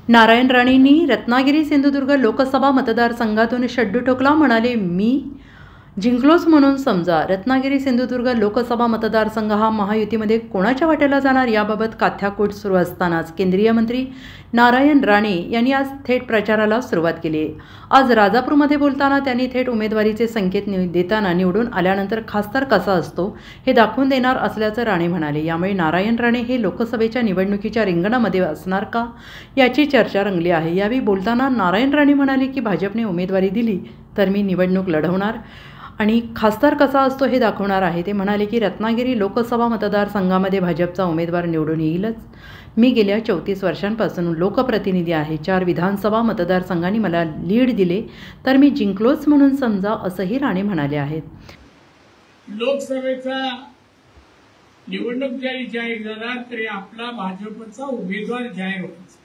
नारायण राणेंनी रत्नागिरी सिंधुदुर्ग लोकसभा मतदारसंघातून शड्डू ठोकला. म्हणाले, मी जिंकलोच म्हणून समजा. रत्नागिरी सिंधुदुर्ग लोकसभा मतदारसंघ हा महायुतीमध्ये कोणाच्या वाट्याला जाणार याबाबत काथ्याकूट सुरू असतानाच केंद्रीय मंत्री नारायण राणे यांनी आज थेट प्रचाराला सुरुवात केली. आज राजापूरमध्ये बोलताना त्यांनी थेट उमेदवारीचे संकेत देताना निवडून आल्यानंतर खासदार कसा असतो हे दाखवून देणार असल्याचं राणे म्हणाले. यामुळे नारायण राणे हे लोकसभेच्या निवडणुकीच्या रिंगणामध्ये असणार का याची चर्चा रंगली आहे. यावेळी बोलताना नारायण राणे म्हणाले की भाजपने उमेदवारी दिली तर मी निवडणूक लढवणार आणि खासदार कसा असतो हे दाखवणार आहे. ते म्हणाले की रत्नागिरी लोकसभा मतदारसंघामध्ये भाजपचा उमेदवार निवडून येईलच. मी गेल्या 34 वर्षांपासून लोकप्रतिनिधी आहे. 4 विधानसभा मतदारसंघांनी मला लीड दिले तर मी जिंकलोच म्हणून समजा, असंही राणे म्हणाले आहेत. लोकसभेचा निवडणूक जरी जाहीर झाला तरी आपला भाजपचा उमेदवार जाहीर होता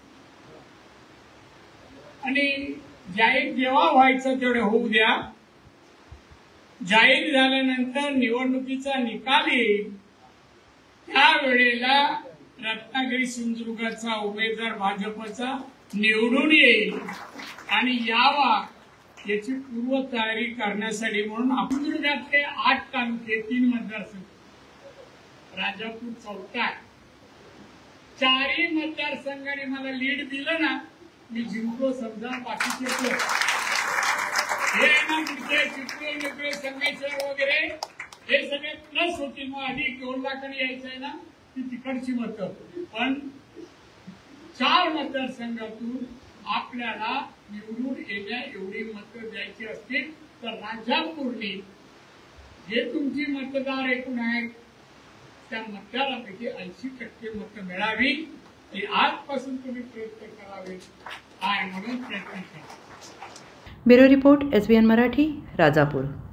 आणि जाहीर जेव्हा व्हायचं तेवढे होऊ द्या. जाहीर झाल्यानंतर निवडणुकीचा निकाल येईल त्यावेळेला रत्नागिरी सिंधुदुर्गाचा उमेदवार भाजपचा निवडून येईल आणि यावा याची पूर्वतयारी करण्यासाठी म्हणून सिंधुदुर्गातले 8 तालुके 3 मतदारसंघ, राजापूर 4 4ही मतदारसंघाने मला लीड दिलं ना, मी जिंकलो समजा. बाकीचे हे ना चित्रे संघाचे वगैरे हे सगळे प्लस होतील. मग अधिक 2 लाखांनी यायचं आहे ना ती तिकडची मतं. पण 4 मतदारसंघातून आपल्याला निवडून येण्या एवढी मतं द्यायची असतील तर राजापूरने जे तुमची मतदार एकूण आहेत त्या मतदारापैकी 80% मतं मिळावी ही आजपासून तुम्ही प्रयत्न करावे आणि म्हणून प्रयत्न करा. Bureau report, SBN Marathi, Rajapur.